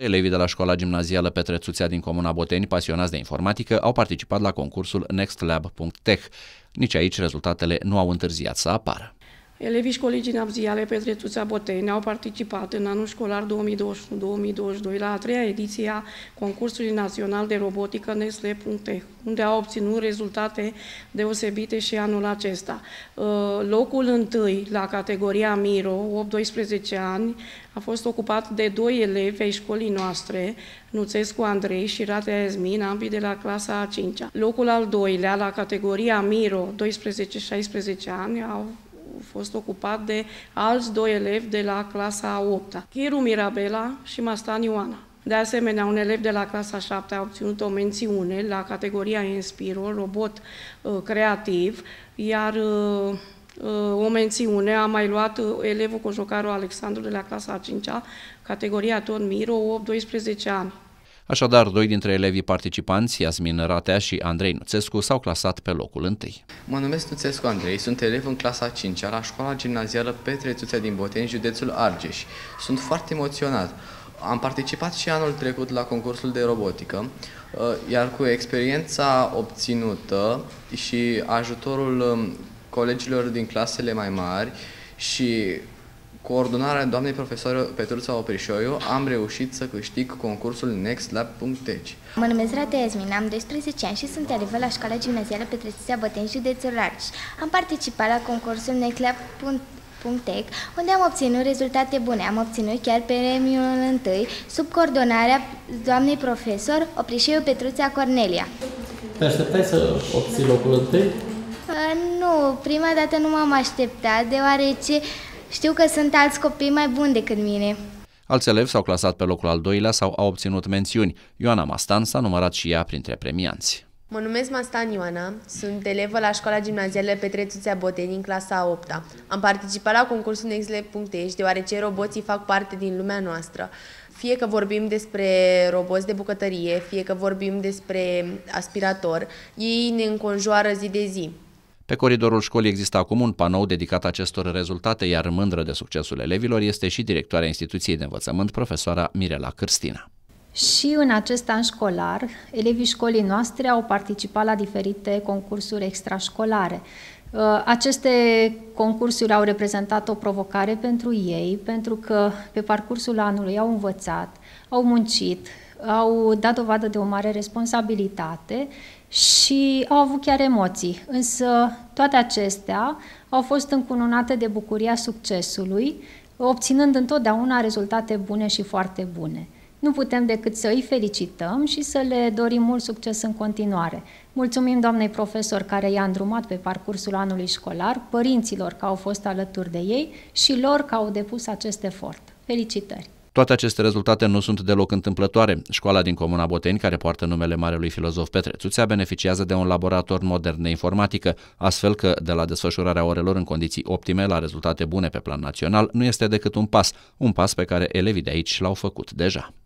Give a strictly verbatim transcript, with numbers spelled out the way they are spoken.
Elevii de la școala gimnazială Petrețuțea din comuna Boteni, pasionați de informatică, au participat la concursul nextlab punct tech. Nici aici rezultatele nu au întârziat să apară. Elevii școlii gimnaziale Petrețuțea Boteni au participat în anul școlar două mii douăzeci și unu două mii douăzeci și doi la a treia ediție a concursului național de robotică nextlab punct tech, unde au obținut rezultate deosebite și anul acesta. Locul întâi la categoria Miro, opt doisprezece ani, a fost ocupat de doi elevi ai școlii noastre, Nuțescu Andrei și Ratea Esmin, ambii de la clasa a cincea. Locul al doilea la categoria Miro, doisprezece șaisprezece ani, au fost ocupat de alți doi elevi de la clasa a opta, Chiru Mirabela și Mastan Ioana. De asemenea, un elev de la clasa a șaptea a obținut o mențiune la categoria Inspiro, robot uh, creativ, iar uh, uh, o mențiune a mai luat uh, elevul Cojocaru Alexandru de la clasa a cincea, categoria tot Miro, opt doisprezece ani. Așadar, doi dintre elevii participanți, Iasmin Ratea și Andrei Nuțescu, s-au clasat pe locul întâi. Mă numesc Nuțescu Andrei, sunt elev în clasa a cincea la școala gimnazială Petrețuțea din Boteni, județul Argeș. Sunt foarte emoționat. Am participat și anul trecut la concursul de robotică, iar cu experiența obținută și ajutorul colegilor din clasele mai mari și coordonarea doamnei profesor Petruța Oprișoiu, am reușit să câștig concursul nextlab punct tech. Mă numesc Ratea Esmin, am doisprezece ani și sunt elevă la școala gimnazială Petrețuțea Boteni, județul Argeș. Am participat la concursul nextlab punct tech, unde am obținut rezultate bune. Am obținut chiar premiul întâi, sub coordonarea doamnei profesor Oprișoiu Petruța Cornelia. Te așteptai să obții locul întâi? Uh, nu, prima dată nu m-am așteptat, deoarece știu că sunt alți copii mai buni decât mine. Alți elevi s-au clasat pe locul al doilea sau au obținut mențiuni. Ioana Mastan s-a numărat și ea printre premianți. Mă numesc Mastan Ioana, sunt elevă la școala gimnazială Petrețuțea Boteni în clasa a opta. Am participat la concursul nextlab punct tech deoarece roboții fac parte din lumea noastră. Fie că vorbim despre roboți de bucătărie, fie că vorbim despre aspirator, ei ne înconjoară zi de zi. Pe coridorul școlii există acum un panou dedicat acestor rezultate, iar mândră de succesul elevilor este și directoarea instituției de învățământ, profesoara Mirela Cârstina. Și în acest an școlar, elevii școlii noastre au participat la diferite concursuri extrașcolare. Aceste concursuri au reprezentat o provocare pentru ei, pentru că pe parcursul anului au învățat, au muncit, au dat dovadă de o mare responsabilitate și au avut chiar emoții. Însă toate acestea au fost încununate de bucuria succesului, obținând întotdeauna rezultate bune și foarte bune. Nu putem decât să îi felicităm și să le dorim mult succes în continuare. Mulțumim doamnei profesor care i-a îndrumat pe parcursul anului școlar, părinților că au fost alături de ei și lor că au depus acest efort. Felicitări! Toate aceste rezultate nu sunt deloc întâmplătoare. Școala din comuna Boteni, care poartă numele marelui filozof Petrețuțea, beneficiază de un laborator modern de informatică, astfel că, de la desfășurarea orelor în condiții optime la rezultate bune pe plan național, nu este decât un pas, un pas pe care elevii de aici l-au făcut deja.